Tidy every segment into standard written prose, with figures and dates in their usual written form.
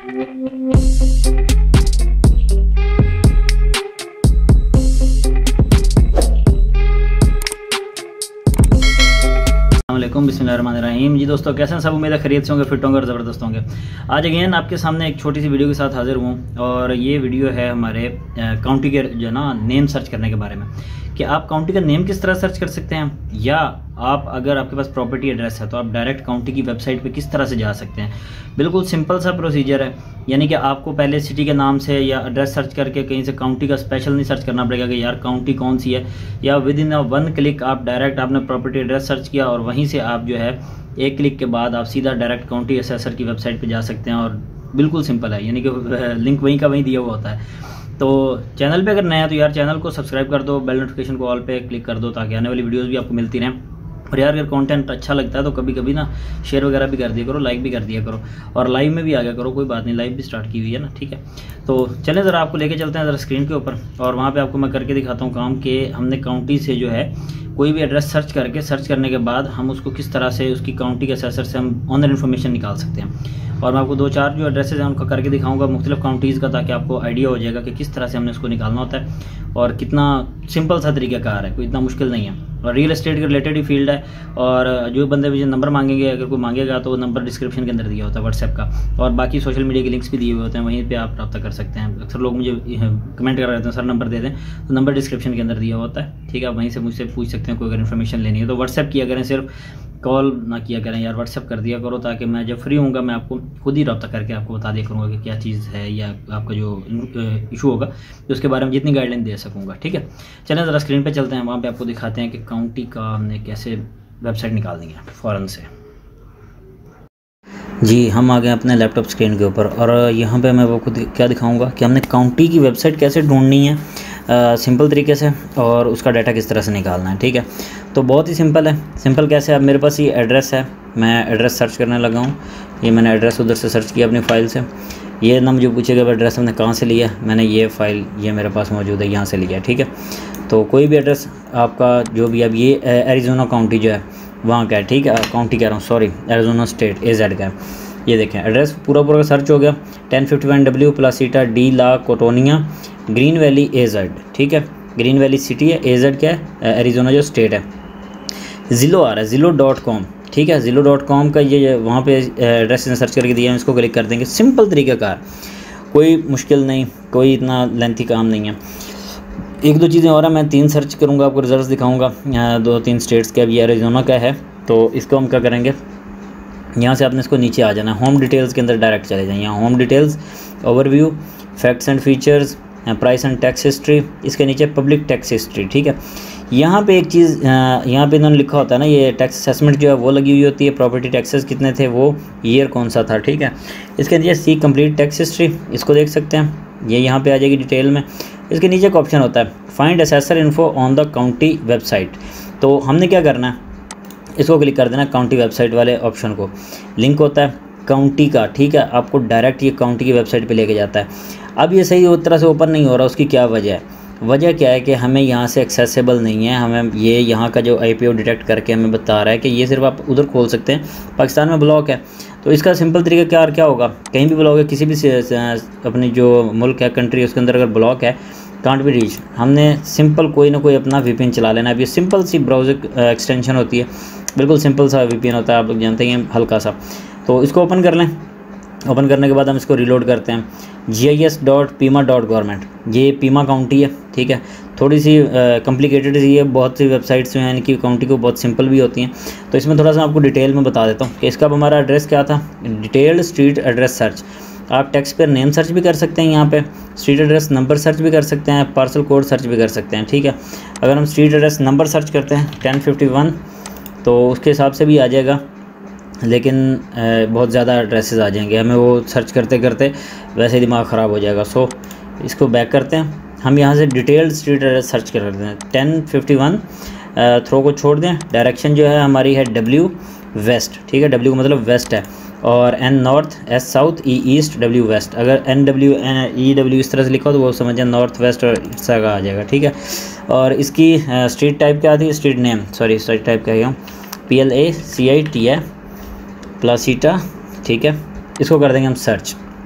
बिस्मिल्लाहिर्रहमानिर्रहीम। जी दोस्तों, कैसे हैं सब? उम्मीद है खैरियत से होंगे, फिट होंगे और ज़बरदस्त होंगे। आज अगेन आपके सामने एक छोटी सी वीडियो के साथ हाजिर हूँ और ये वीडियो है हमारे काउंटी के जो है ना नेम सर्च करने के बारे में कि आप काउंटी का नेम किस तरह सर्च कर सकते हैं, या आप अगर आपके पास प्रॉपर्टी एड्रेस है तो आप डायरेक्ट काउंटी की वेबसाइट पे किस तरह से जा सकते हैं। बिल्कुल सिंपल सा प्रोसीजर है, यानी कि आपको पहले सिटी के नाम से या एड्रेस सर्च करके कहीं से काउंटी का स्पेशल नहीं सर्च करना पड़ेगा कि यार काउंटी कौन सी है, yeah within one click आप डायरेक्ट आपने प्रॉपर्टी एड्रेस सर्च किया और वहीं से आप जो है एक क्लिक के बाद आप सीधा डायरेक्ट काउंटी असेसर की वेबसाइट पे जा सकते हैं। और बिल्कुल सिंपल है, यानी कि लिंक वहीं का वहीं दिया हुआ होता है। तो चैनल पे अगर नया है तो यार चैनल को सब्सक्राइब कर दो, बेल नोटिफिकेशन को ऑल पे क्लिक कर दो ताकि आने वाली वीडियोस भी आपको मिलती रहें। और यार अगर कंटेंट अच्छा लगता है तो कभी कभी ना शेयर वगैरह भी कर दिया करो, लाइक भी कर दिया करो और लाइव में भी आ गया करो, कोई बात नहीं, लाइव भी स्टार्ट की हुई है ना, ठीक है। तो चलें ज़रा आपको लेके चलते हैं ज़रा स्क्रीन के ऊपर और वहाँ पे आपको मैं करके दिखाता हूँ काम कि हमने काउंटी से जो है कोई भी एड्रेस सर्च करने के बाद हम उसको किस तरह से उसकी काउंटी के असेसर से हम ऑनर इन्फॉर्मेशन निकाल सकते हैं। और मैं आपको 2-4 जो एड्रेसेस हैं उनका करके दिखाऊंगा मुख्तलिफ काउंटीज़ का, ताकि आपको आइडिया हो जाएगा कि किस तरह से हमने उसको निकालना होता है और कितना सिंपल सा तरीक़ाकार है, कोई इतना मुश्किल नहीं है। और रियल एस्टेट के रिलेटेड ही फील्ड है और जो बंदे मुझे नंबर मांगेंगे, अगर कोई मांगेगा तो वो नंबर डिस्क्रिप्शन के अंदर दिया होता है व्हाट्सएप का, और बाकी सोशल मीडिया के लिंक्स भी दिए हुए होते हैं, वहीं पे आप रब्ता कर सकते हैं। अक्सर लोग मुझे कमेंट कर रहे थे सर नंबर दे दें, तो नंबर डिस्क्रिप्शन के अंदर दिया होता है, ठीक है। वहीं से मुझसे पूछ सकते हैं कोई अगर इन्फॉर्मेशन लेनी है तो व्हाट्सएप किया करें, सिर्फ कॉल ना किया करें यार, व्हाट्सएप कर दिया करो ताकि मैं जब फ्री होऊंगा मैं आपको खुद ही रब्ता करके आपको बता दिया करूँगा कि क्या चीज़ है या आपका जो इशू होगा तो उसके बारे में जितनी गाइडलाइन दे सकूँगा, ठीक है। चलें ज़रा स्क्रीन पे चलते हैं, वहाँ पे आपको दिखाते हैं कि काउंटी का हमने कैसे वेबसाइट निकालनी है फ़ौरन से। जी हम आ गए अपने लैपटॉप स्क्रीन के ऊपर और यहाँ पे मैं आपको क्या दिखाऊंगा कि हमने काउंटी की वेबसाइट कैसे ढूंढनी है सिंपल तरीके से और उसका डाटा किस तरह से निकालना है, ठीक है। तो बहुत ही सिंपल है। सिंपल कैसे, अब मेरे पास ये एड्रेस है, मैं एड्रेस सर्च करने लगा हूँ। ये मैंने एड्रेस उधर से सर्च किया अपनी फ़ाइल से। ये ना मुझे पूछेगा एड्रेस हमने कहाँ से लिया, मैंने ये फ़ाइल ये मेरे पास मौजूद है यहाँ से लिया, ठीक है। तो कोई भी एड्रेस आपका जो भी, अब ये एरिज़ोना काउंटी जो है वहाँ का है, ठीक है। काउंटी कह रहा हूँ, सॉरी, एरिज़ोना स्टेट AZ का है। ये देखें एड्रेस पूरा सर्च हो गया, 1051W Placita de la Cotonia Green Valley AZ, ठीक है। ग्रीन वैली सिटी है, AZ क्या है, एरिज़ोना जो स्टेट है। ज़िलो आ रहा है, ज़िलो.com, ठीक है। ज़िलो.com का ये वहाँ पे एड्रेस सर्च करके दिया है, इसको क्लिक कर देंगे। सिंपल तरीक़ाकार, कोई मुश्किल नहीं, कोई इतना लेंथी काम नहीं है। 1-2 चीज़ें और हैं, मैं 3 सर्च करूँगा, आपको रिजल्ट दिखाऊँगा 2-3 स्टेट्स के। अब ये एरिज़ोना का है तो इसको हम क्या करेंगे, यहाँ से आपने इसको नीचे आ जाना, होम डिटेल्स के अंदर डायरेक्ट चले जाएँ। यहाँ home details, overview, facts and features, price and tax history, इसके नीचे पब्लिक टैक्स हिस्ट्री, ठीक है। यहाँ पे एक चीज़ यहाँ पे इन्होंने लिखा होता है ना, ये टैक्स असेसमेंट जो है वो लगी हुई होती है, प्रॉपर्टी टैक्सेस कितने थे, वो ईयर कौन सा था, ठीक है। इसके नीचे सी कंप्लीट टैक्स हिस्ट्री, इसको देख सकते हैं, ये यहाँ पे आ जाएगी डिटेल में। इसके नीचे एक ऑप्शन होता है find assessor info on the county website. तो हमने क्या करना है, इसको क्लिक कर देना, काउंटी वेबसाइट वाले ऑप्शन को। लिंक होता है काउंटी का, ठीक है, आपको डायरेक्ट ये काउंटी की वेबसाइट पे लेके जाता है। अब ये सही तरह से ओपन नहीं हो रहा, उसकी क्या वजह है? वजह क्या है कि हमें यहाँ से एक्सेसिबल नहीं है, हमें ये यहाँ का जो IPO डिटेक्ट करके हमें बता रहा है कि ये सिर्फ आप उधर खोल सकते हैं, पाकिस्तान में ब्लॉक है। तो इसका सिंपल तरीका क्या होगा, कहीं भी ब्लॉक है, किसी भी अपनी जो मुल्क है, कंट्री है, उसके अंदर अगर ब्लॉक है, कांट बी रीच, हमने सिंपल कोई ना कोई अपना VPN चला लेना है। अब ये सिंपल सी ब्राउज़र एक्सटेंशन होती है, बिल्कुल सिंपल सा VPN होता है, आप लोग जानते हैं, हल्का सा। तो इसको ओपन कर लें। ओपन करने के बाद हम इसको रीलोड करते हैं। gis.pima.government, ये पीमा काउंटी है, ठीक है। थोड़ी सी कॉम्प्लिकेटेड सी है, बहुत सी वेबसाइट्स जो हैं इनकी काउंटी को बहुत सिंपल भी होती हैं। तो इसमें थोड़ा सा आपको डिटेल में बता देता हूँ कि इसका हमारा एड्रेस क्या था। डिटेल्ड स्ट्रीट एड्रेस सर्च, आप टैक्स पेयर नेम सर्च भी कर सकते हैं, यहाँ पे स्ट्रीट एड्रेस नंबर सर्च भी कर सकते हैं, पार्सल कोड सर्च भी कर सकते हैं, ठीक है। अगर हम स्ट्रीट एड्रेस नंबर सर्च करते हैं 1051 तो उसके हिसाब से भी आ जाएगा, लेकिन बहुत ज़्यादा एड्रेसेस आ जाएंगे, हमें वो सर्च करते करते वैसे दिमाग ख़राब हो जाएगा। सो इसको बैक करते हैं, हम यहाँ से डिटेल्ड स्ट्रीट एड्रेस सर्च कर देते हैं 1051, थ्रो को छोड़ दें। डायरेक्शन जो है हमारी है W वेस्ट, ठीक है, W का मतलब वेस्ट है, और N north, S south, E east, W west. अगर NW EW इस तरह से लिखा हो तो वो समझें नॉर्थ वेस्ट और इस तरह का आ जाएगा, ठीक है। और इसकी स्ट्रीट टाइप क्या थी, street name, sorry street type क्या है, PLACITA प्लासीटा, ठीक है। इसको कर देंगे हम सर्च।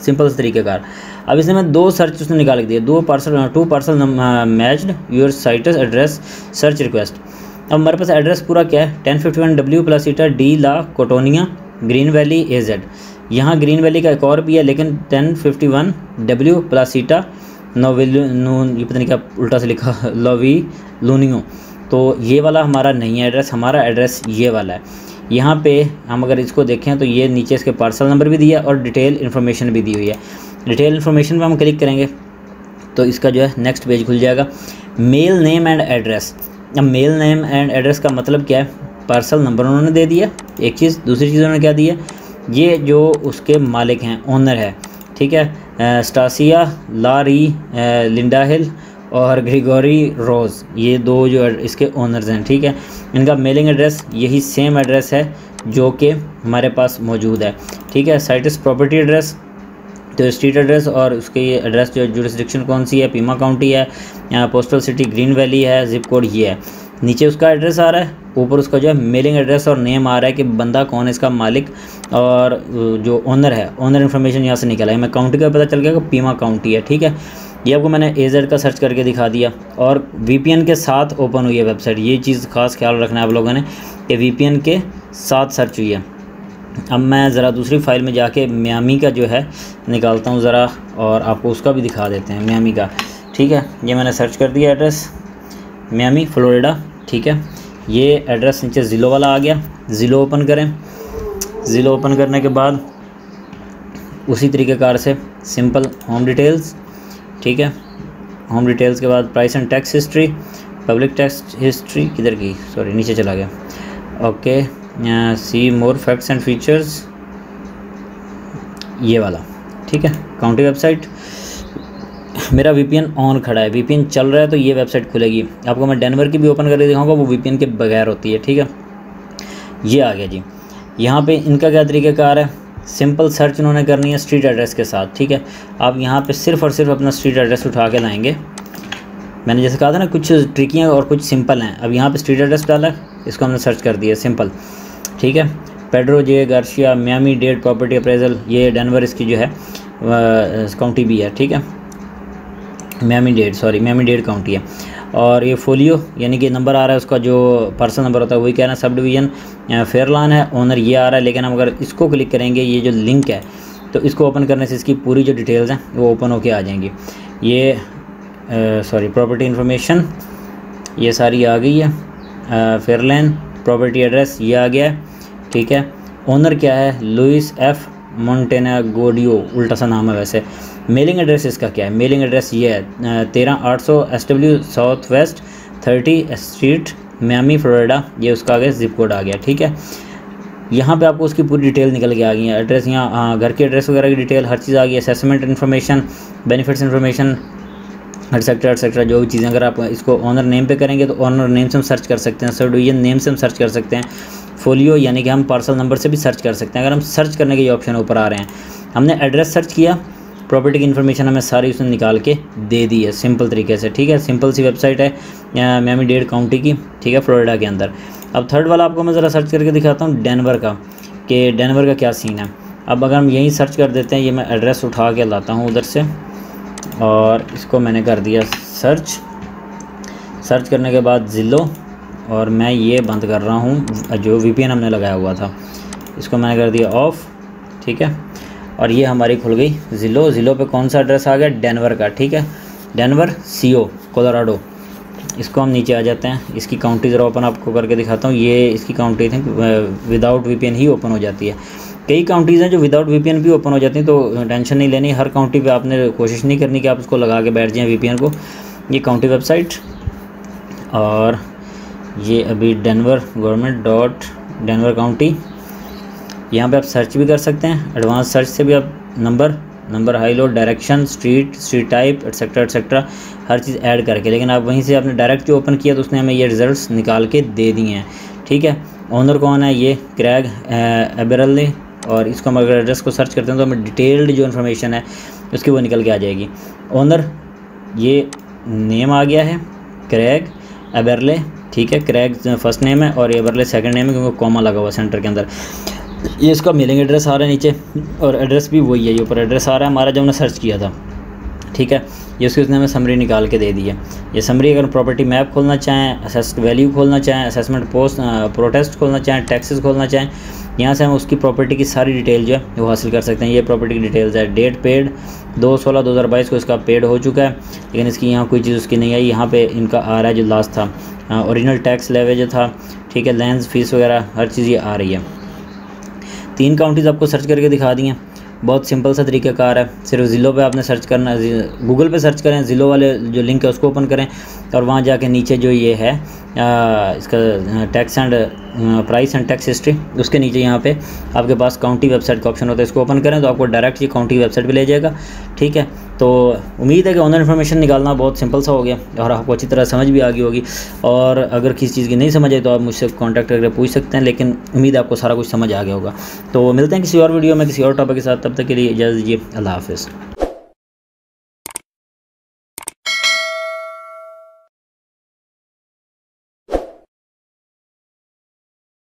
सिंपल तरीक़ेकार। अब इसमें मैं 2 सर्च उसने निकाल के दिया, 2 parcel matched your situs address search request. अब हमारे पास एड्रेस पूरा क्या है, 1051 W Placita de la Cotonia Green Valley AZ। यहाँ ग्रीन वैली का एक और भी है, लेकिन 1051 W प्लासीटा नोविलून, ये पता नहीं क्या उल्टा से लिखा, लोवी लूनियो। तो ये वाला हमारा नहीं है एड्रेस, हमारा एड्रेस ये वाला है। यहाँ पे हम अगर इसको देखें तो ये नीचे इसके पार्सल नंबर भी दिया है और डिटेल इन्फॉर्मेशन भी दी हुई है। डिटेल इन्फॉर्मेशन पे हम क्लिक करेंगे तो इसका जो है नेक्स्ट पेज खुल जाएगा। Mail name and address. अब मेल नेम एंड एड्रेस का मतलब क्या है, पार्सल नंबर उन्होंने दे दिया एक चीज़, दूसरी चीज़ उन्होंने क्या दी है, ये जो उसके मालिक हैं, ओनर है, ठीक है, स्टासिया लारी लिंडा हिल और ग्रिगोरी रोज़, ये 2 जो इसके ओनर्स हैं, ठीक है। इनका मेलिंग एड्रेस यही सेम एड्रेस है जो कि हमारे पास मौजूद है, ठीक है। साइटस प्रॉपर्टी एड्रेस, तो स्ट्रीट एड्रेस और उसके ये एड्रेस जो जुरिस्डिक्शन कौन सी है, पीमा काउंटी है, पोस्टल सिटी ग्रीन वैली है, जिप कोड ये है। नीचे उसका एड्रेस आ रहा है, ऊपर उसका जो है मेलिंग एड्रेस और नेम आ रहा है कि बंदा कौन है, इसका मालिक और जो ओनर है, ओनर इन्फॉर्मेशन यहाँ से निकला है। मैं काउंटी का पता चल गया कि पीमा काउंटी है, ठीक है। ये आपको मैंने AZ का सर्च करके दिखा दिया और VPN के साथ ओपन हुई है वेबसाइट। ये चीज़ खास ख्याल रखना है आप लोगों ने कि VPN के साथ सर्च हुई है। अब मैं ज़रा दूसरी फाइल में जाके मियामी का जो है निकालता हूँ ज़रा, और आपको उसका भी दिखा देते हैं मियामी का, ठीक है। ये मैंने सर्च कर दिया एड्रेस मियामी फ्लोरिडा, ठीक है। ये एड्रेस नीचे ज़िलो वाला आ गया। ज़िलो ओपन करें, ज़िलो ओपन करने के बाद उसी तरीक़ेकार से सिंपल होम डिटेल्स, ठीक है। होम डिटेल्स के बाद price and tax history, public tax history किधर की, सॉरी नीचे चला गया, okay. See more facts and features, ये वाला, ठीक है। काउंटी वेबसाइट, मेरा VPN ऑन खड़ा है, VPN चल रहा है तो ये वेबसाइट खुलेगी। आपको मैं डेनवर की भी ओपन करके दिखाऊंगा, वो VPN के बगैर होती है, ठीक है। ये आ गया जी। यहाँ पे इनका क्या तरीक़ेकार है, सिंपल सर्च उन्होंने करनी है स्ट्रीट एड्रेस के साथ, ठीक है। आप यहाँ पे सिर्फ़ और सिर्फ अपना स्ट्रीट एड्रेस उठा के लाएंगे। मैंने जैसे कहा था ना, कुछ ट्रिकियाँ और कुछ सिंपल हैं। अब यहाँ पे स्ट्रीट एड्रेस डाला है, इसको हमने सर्च कर दिया सिंपल, ठीक है। Pedro J Garcia Miami Dade property appraisal, ये डेनवर इसकी जो है काउंटी भी है, ठीक है। मियामी डेड काउंटी है। और ये फोलियो यानी कि नंबर आ रहा है उसका, जो पर्सन नंबर होता है वही कह रहा है। सब डिवीज़न फेयरलान है, ओनर ये आ रहा है। लेकिन हम अगर इसको क्लिक करेंगे, ये जो लिंक है, तो इसको ओपन करने से इसकी पूरी जो डिटेल्स हैं वो ओपन होके आ जाएंगी। ये प्रॉपर्टी इन्फॉर्मेशन ये सारी आ गई है। फेयरलैन प्रॉपर्टी एड्रेस ये आ गया है, ठीक है। ओनर क्या है, लुइस F मोंटेनेगोडियो, उल्टा सा नाम है वैसे। मेलिंग एड्रेस इसका क्या है, मेलिंग एड्रेस ये है 13800 SW south west 30 street Miami Florida, ये उसका आ गया, जिप कोड आ गया, ठीक है। यहाँ पे आपको उसकी पूरी डिटेल निकल के आ गई है। एड्रेस यहाँ घर के एड्रेस वगैरह की डिटेल हर चीज़ आ गई है। Assessment information, benefits information, etcetera जो भी चीज़ें। अगर आप इसको ऑनर नेम पे करेंगे तो ऑनर नेम से हम सर्च कर सकते हैं, सब डिवीजन नेम से हम सर्च कर सकते हैं। फोलियो यानी कि हम पार्सल नंबर से भी सर्च कर सकते हैं। अगर हम सर्च करने के ये ऑप्शन ऊपर आ रहे हैं, हमने एड्रेस सर्च किया, प्रॉपर्टी की इन्फॉर्मेशन हमें सारी उसने निकाल के दे दी है सिंपल तरीके से, ठीक है। सिंपल सी वेबसाइट है मियामी डेड काउंटी की, ठीक है, फ्लोरिडा के अंदर। अब थर्ड वाला आपको मैं ज़रा सर्च करके दिखाता हूँ डेनवर का, कि डेनवर का क्या सीन है। अब अगर हम यहीं सर्च कर देते हैं, ये मैं एड्रेस उठा के लाता हूँ उधर से, और इसको मैंने कर दिया सर्च करने के बाद ज़िलो, और मैं ये बंद कर रहा हूँ जो VPN हमने लगाया हुआ था, इसको मैंने कर दिया ऑफ़, ठीक है। और ये हमारी खुल गई ज़िलो पे कौन सा एड्रेस आ गया, डेनवर का, ठीक है, डेनवर CO कोलोराडो। इसको हम नीचे आ जाते हैं, इसकी काउंटी ज़रा ओपन आपको करके दिखाता हूँ। ये इसकी काउंटी थी विदाउट VPN ही ओपन हो जाती है। कई काउंटीज़ हैं जो विदाउट VPN भी ओपन हो जाती हैं, तो टेंशन नहीं लेनी। हर काउंटी पे आपने कोशिश नहीं करनी कि आप उसको लगा के बैठ जाएं VPN को। ये काउंटी वेबसाइट, और ये अभी Denver government dot Denver County, यहाँ पे आप सर्च भी कर सकते हैं। एडवांस सर्च से भी आप number high low, direction, street type, etcetera हर चीज़ ऐड करके। लेकिन आप वहीं से आपने डायरेक्ट जो ओपन किया तो उसने हमें ये रिजल्ट्स निकाल के दे दिए हैं, ठीक है। ओनर कौन है, ये क्रैग एबेरले, और इसको हम अगर एड्रेस को सर्च करते हैं तो हमें डिटेल्ड जो इन्फॉर्मेशन है उसकी वो निकल के आ जाएगी। ओनर ये नेम आ गया है क्रैग एबेरले, ठीक है। क्रैग फर्स्ट नेम है और एबेरले सेकंड नेम है, क्योंकि कॉमा लगा हुआ सेंटर के अंदर। ये इसका मेलिंग एड्रेस आ रहा है नीचे, और एड्रेस भी वही है, ये ऊपर एड्रेस आ रहा है हमारा जो हमने सर्च किया था, ठीक है। ये उसने हमें समरी निकाल के दे दी है। ये समरी अगर प्रॉपर्टी मैप खोलना चाहें, असेस्ड वैल्यू खोलना चाहें, असेसमेंट पोस्ट प्रोटेस्ट खोलना चाहें, टैक्सेस खोलना चाहें, यहाँ से हम उसकी प्रॉपर्टी की सारी डिटेल जो है वो हासिल कर सकते हैं। ये प्रॉपर्टी की डिटेल्स है। डेट पेड 2/16/2022 को इसका पेड हो चुका है, लेकिन इसकी यहाँ कोई चीज़ उसकी नहीं आई। यहाँ पे इनका आ रहा है जो लास्ट था, ओरिजिनल टैक्स लेवे जो था, ठीक है, लैंड फीस वगैरह हर चीज़ ये आ रही है। 3 काउंटीज़ आपको सर्च करके दिखा दी हैं। बहुत सिंपल सा तरीक़ाकार है। सिर्फ ज़िलो पे आपने सर्च करना, गूगल पे सर्च करें, ज़िलो वाले जो लिंक है उसको ओपन करें, और वहाँ जाके नीचे जो ये है इसका tax and price and tax history, उसके नीचे यहाँ पे आपके पास काउंटी वेबसाइट का ऑप्शन होता है। इसको ओपन करें तो आपको डायरेक्ट ये काउंटी वेबसाइट पे ले जाएगा, ठीक है। तो उम्मीद है कि ऑनलाइन इन्फॉर्मेशन निकालना बहुत सिंपल सा हो गया और आपको अच्छी तरह समझ भी आ गई होगी। और अगर किसी चीज़ की नहीं समझ आए तो आप मुझसे कॉन्टैक्ट करके पूछ सकते हैं, लेकिन उम्मीद है आपको सारा कुछ समझ आ गया होगा। तो मिलते हैं किसी और वीडियो में किसी और टॉपिक के साथ, तब तक के लिए इजाज़त दीजिए। अल्लाह हाफ़िज़।